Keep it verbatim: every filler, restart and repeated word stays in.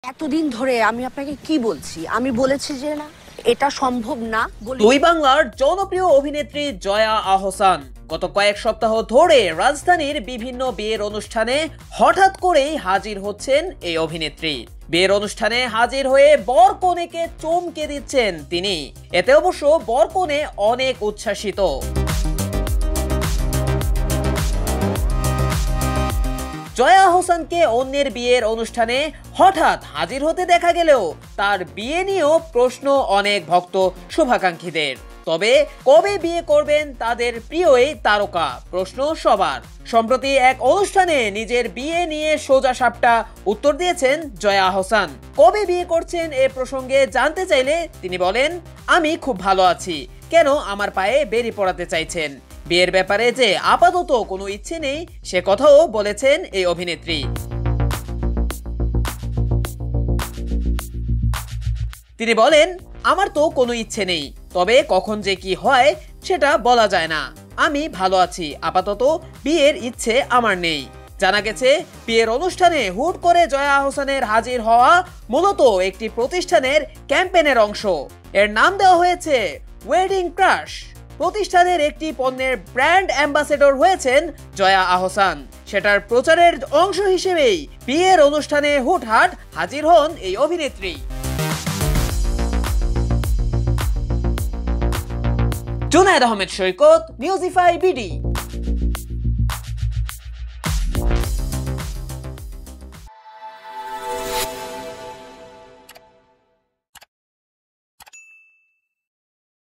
এতদিন ধরে আমি আপনাকে কি বলছি, আমি বলেছি যে না এটা সম্ভব না। দুই বাংলার জনপ্রিয় অভিনেত্রী জয়া আহসান গত কয়েক সপ্তাহ ধরে রাজধানীর বিভিন্ন বিয়ের অনুষ্ঠানে হঠাৎ করেই হাজির হচ্ছেন এই অভিনেত্রী। বিয়ের অনুষ্ঠানে হাজির হয়ে বর কনেকে চমকে দিচ্ছেন তিনি। এতে অবশ্য বর কনে অনেক উচ্ছ্বাসিত। জয়া আহসানকে অন্যের বিয়ের অনুষ্ঠানে হঠাৎ হাজির হতে দেখা গেলেও তার বিয়ে নিয়েও প্রশ্ন অনেক ভক্ত শুভাকাঙ্ক্ষীদের। তবে কবে বিয়ে করবেন তাদের প্রিয় এই তারকা, প্রশ্ন সবার। সম্প্রতি এক অনুষ্ঠানে নিজের বিয়ে নিয়ে সোজা সাপটা উত্তর দিয়েছেন জয়া আহসান। কবে বিয়ে করছেন এ প্রসঙ্গে জানতে চাইলে তিনি বলেন, আমি খুব ভালো আছি, কেন আমার পায়ে বেরি পড়াতে চাইছেন? বিয়ের ব্যাপারে যে আপাতত কোনো ইচ্ছে নেই সে কথাও বলেছেন এই অভিনেত্রী। তিনি বলেন, আমার তো কোনো ইচ্ছে নেই, তবে কখন যে কি হয় সেটা বলা যায় না। আমি ভালো আছি, আপাতত বিয়ের ইচ্ছে আমার নেই। জানা গেছে বিয়ের অনুষ্ঠানে হুট করে জয়া আহসানের হাজির হওয়া মূলত একটি প্রতিষ্ঠানের ক্যাম্পেইনের অংশ। এর নাম দেওয়া হয়েছে ওয়েডিং ক্রাশ। প্রতিষ্ঠানের একটি পণ্যের ব্র্যান্ড অ্যাম্বাসেডর হয়েছেন জয়া আহসান। সেটার প্রচারের অংশ হিসেবেই বিয়ের অনুষ্ঠানে হুটহাট হাজির হন এই অভিনেত্রী। Junaid Ahmed Saikat, Newsify BD.